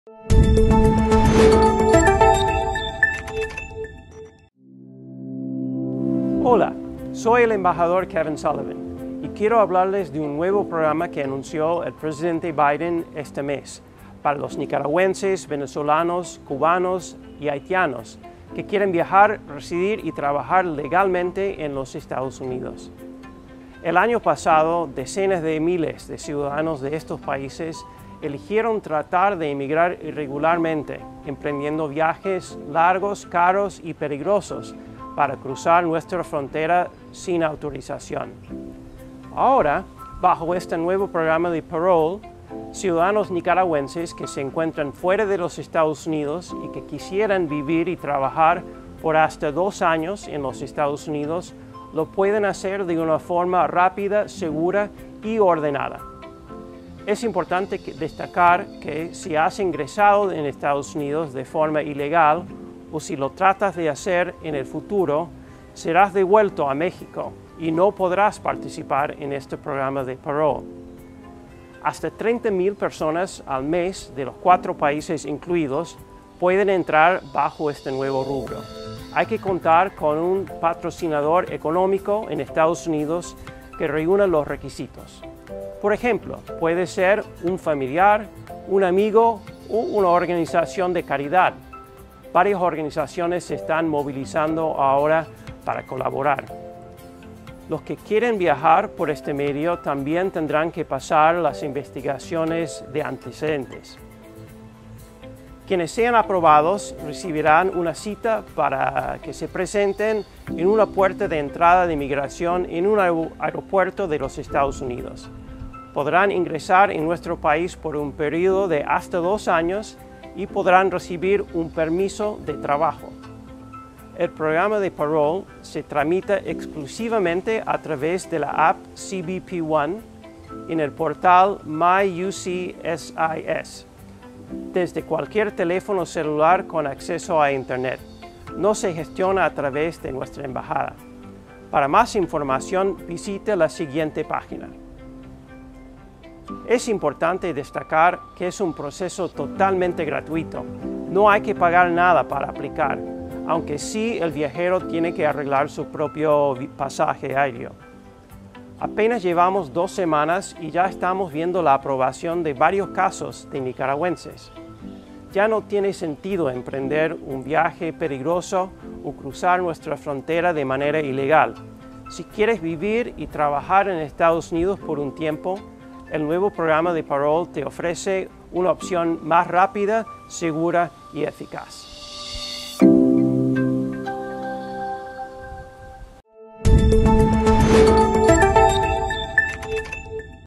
Hola, soy el embajador Kevin Sullivan y quiero hablarles de un nuevo programa que anunció el presidente Biden este mes para los nicaragüenses, venezolanos, cubanos y haitianos que quieren viajar, residir y trabajar legalmente en los Estados Unidos. El año pasado, decenas de miles de ciudadanos de estos países eligieron tratar de emigrar irregularmente, emprendiendo viajes largos, caros y peligrosos para cruzar nuestra frontera sin autorización. Ahora, bajo este nuevo programa de parole, ciudadanos nicaragüenses que se encuentran fuera de los Estados Unidos y que quisieran vivir y trabajar por hasta 2 años en los Estados Unidos lo pueden hacer de una forma rápida, segura y ordenada. Es importante destacar que si has ingresado en Estados Unidos de forma ilegal o si lo tratas de hacer en el futuro, serás devuelto a México y no podrás participar en este programa de parole. Hasta 30,000 personas al mes de los 4 países incluidos pueden entrar bajo este nuevo rubro. Hay que contar con un patrocinador económico en Estados Unidos que reúna los requisitos. Por ejemplo, puede ser un familiar, un amigo o una organización de caridad. Varias organizaciones se están movilizando ahora para colaborar. Los que quieren viajar por este medio también tendrán que pasar las investigaciones de antecedentes. Quienes sean aprobados recibirán una cita para que se presenten en una puerta de entrada de inmigración en un aeropuerto de los Estados Unidos. Podrán ingresar en nuestro país por un periodo de hasta 2 años y podrán recibir un permiso de trabajo. El programa de parole se tramita exclusivamente a través de la app CBP One en el portal MyUCSIS, desde cualquier teléfono celular con acceso a Internet. No se gestiona a través de nuestra embajada. Para más información, visite la siguiente página. Es importante destacar que es un proceso totalmente gratuito. No hay que pagar nada para aplicar, aunque sí el viajero tiene que arreglar su propio pasaje aéreo. Apenas llevamos 2 semanas y ya estamos viendo la aprobación de varios casos de nicaragüenses. Ya no tiene sentido emprender un viaje peligroso o cruzar nuestra frontera de manera ilegal. Si quieres vivir y trabajar en Estados Unidos por un tiempo, el nuevo programa de parole te ofrece una opción más rápida, segura y eficaz.